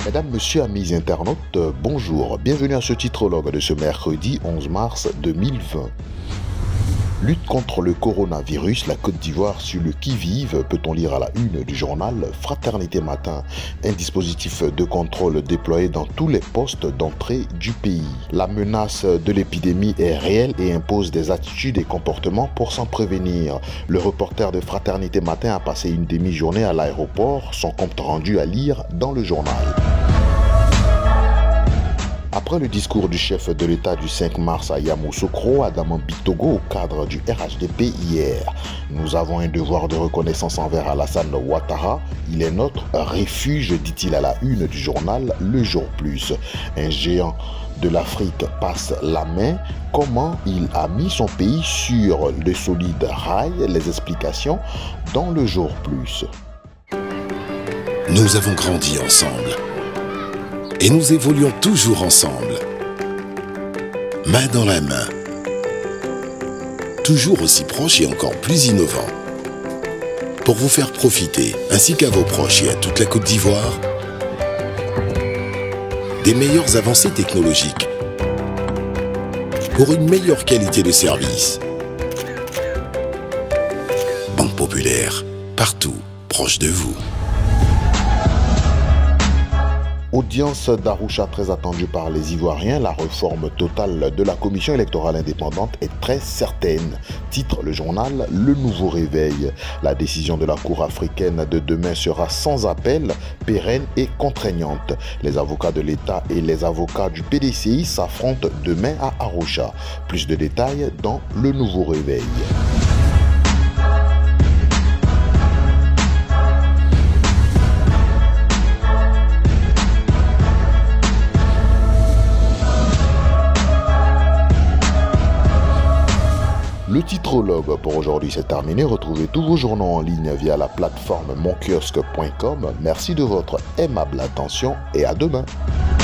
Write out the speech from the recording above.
Mesdames, Messieurs, amis internautes, bonjour. Bienvenue à ce titrologue de ce mercredi 11 mars 2020. Lutte contre le coronavirus, la Côte d'Ivoire sur le qui-vive, peut-on lire à la une du journal Fraternité Matin. Un dispositif de contrôle déployé dans tous les postes d'entrée du pays. La menace de l'épidémie est réelle et impose des attitudes et comportements pour s'en prévenir. Le reporter de Fraternité Matin a passé une demi-journée à l'aéroport, son compte rendu à lire dans le journal. Après le discours du chef de l'État du 5 mars à Yamoussoukro, Adama Bitogo, au cadre du RHDP hier, nous avons un devoir de reconnaissance envers Alassane Ouattara. Il est notre refuge, dit-il à la une du journal Le Jour Plus. Un géant de l'Afrique passe la main. Comment il a mis son pays sur le solide rail? Les explications dans Le Jour Plus. Nous avons grandi ensemble. Et nous évoluons toujours ensemble, main dans la main, toujours aussi proches et encore plus innovants, pour vous faire profiter, ainsi qu'à vos proches et à toute la Côte d'Ivoire, des meilleures avancées technologiques, pour une meilleure qualité de service. Banque Populaire, partout, proche de vous. Audience d'Arusha très attendue par les Ivoiriens, la réforme totale de la commission électorale indépendante est très certaine. Titre le journal Le Nouveau Réveil. La décision de la Cour africaine de demain sera sans appel, pérenne et contraignante. Les avocats de l'État et les avocats du PDCI s'affrontent demain à Arusha. Plus de détails dans Le Nouveau Réveil. Le titrologue pour aujourd'hui c'est terminé. Retrouvez tous vos journaux en ligne via la plateforme monkiosque.com. Merci de votre aimable attention et à demain.